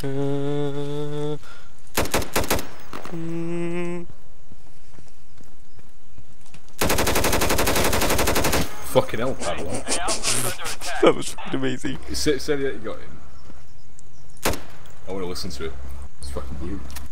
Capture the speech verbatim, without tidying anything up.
Uh, mm. Fucking hell, Pablo. That was fucking amazing. Say, say that you got him. I want to listen to it. It's fucking beautiful.